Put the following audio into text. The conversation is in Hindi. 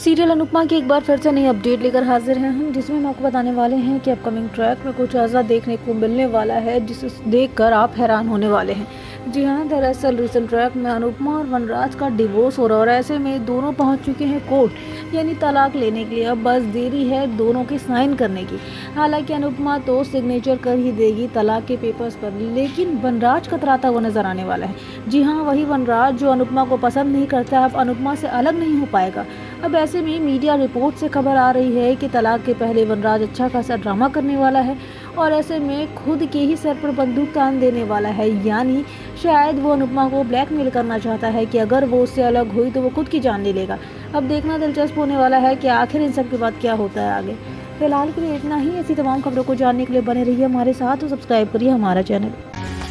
सीरियल अनुपमा की एक बार फिर से नई अपडेट लेकर हाजिर हैं हम, जिसमें हम आपको बताने वाले हैं कि अपकमिंग ट्रैक में कुछ ऐसा देखने को मिलने वाला है जिसे देखकर आप हैरान होने वाले हैं। जी हाँ, दरअसल रिसेंट ट्रैक में अनुपमा और वनराज का डिवोर्स हो रहा है और ऐसे में दोनों पहुंच चुके हैं कोर्ट, यानी तलाक लेने के लिए। अब बस देरी है दोनों के साइन करने की। हालांकि अनुपमा तो सिग्नेचर कर ही देगी तलाक के पेपर्स पर, लेकिन वनराज कतराता हुआ नजर आने वाला है। जी हाँ, वही वनराज जो अनुपमा को पसंद नहीं करता, अब अनुपमा से अलग नहीं हो पाएगा। अब ऐसे में मीडिया रिपोर्ट से खबर आ रही है कि तलाक के पहले वनराज अच्छा खासा ड्रामा करने वाला है और ऐसे में खुद के ही सर पर बंदूक तान देने वाला है, यानी शायद वो अनुपमा को ब्लैकमेल करना चाहता है कि अगर वो उससे अलग हुई तो वो खुद की जान ले लेगा। अब देखना दिलचस्प होने वाला है कि आखिर इन सब के बाद क्या होता है आगे। फिलहाल के लिए इतना ही। ऐसी तमाम खबरों को जानने के लिए बने रहिए हमारे साथ और सब्सक्राइब करिए हमारा चैनल।